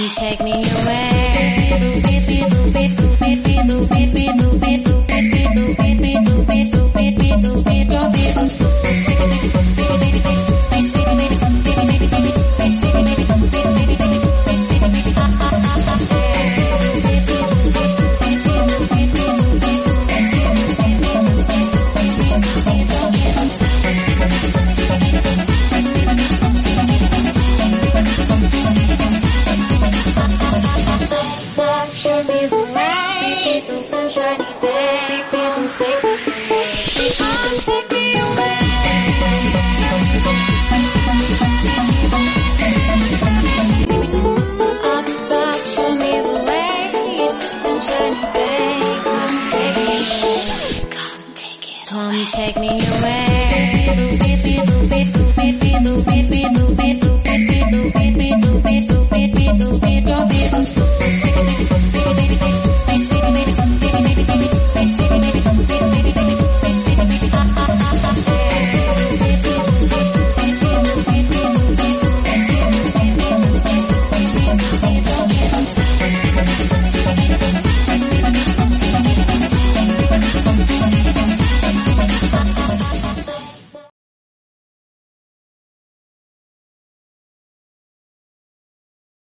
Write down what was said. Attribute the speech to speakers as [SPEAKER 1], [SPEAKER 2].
[SPEAKER 1] take me away. Show me the way. It's a sunshiny day. Come take me away. Come take me away. Up, up, show me the way. It's a sunshiny day. Come take me away. Come take it. Come take me away.